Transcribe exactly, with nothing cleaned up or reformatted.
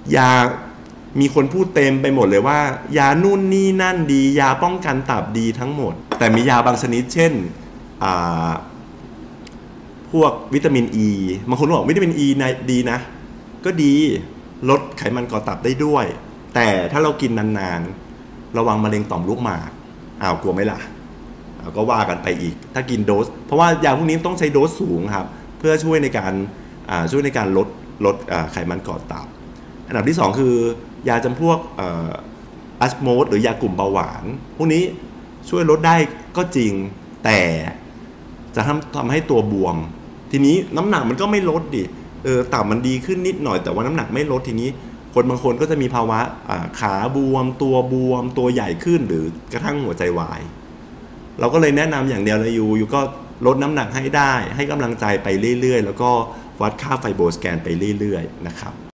ยามีคนพูดเต็มไปหมดเลยว่ายานู่นนี่นั่นดียาป้องกันตับดีทั้งหมดแต่มียาบางชนิดเช่นพวกวิตามินอีบางคนบอกวิตามินอีดีนะก็ดีลดไขมันก่อตับได้ด้วยแต่ถ้าเรากินนานๆระวังมะเร็งต่อมลูกหมากอ้าวกลัวไหมล่ะก็ว่ากันไปอีกถ้ากินโดสเพราะว่ายาพวกนี้ต้องใช้โดสสูงครับเพื่อช่วยในการช่วยในการลดลดไขมันก่อตับอันดับที่สองคือยาจำพวกอัสโมสหรือยากลุ่มเบาหวานพวกนี้ช่วยลดได้ก็จริงแต่จะทำทำให้ตัวบวมทีนี้น้ำหนักมันก็ไม่ลดดิเออตับมันดีขึ้นนิดหน่อยแต่ว่าน้ำหนักไม่ลดทีนี้คนบางคนก็จะมีภาวะขาบวมตัวบวมตัวใหญ่ขึ้นหรือกระทั่งหัวใจวายเราก็เลยแนะนำอย่างเดียวเลยยูยูก็ลดน้ำหนักให้ได้ให้กำลังใจไปเรื่อยๆแล้วก็วัดค่าไฟโบสแกนไปเรื่อยๆนะครับ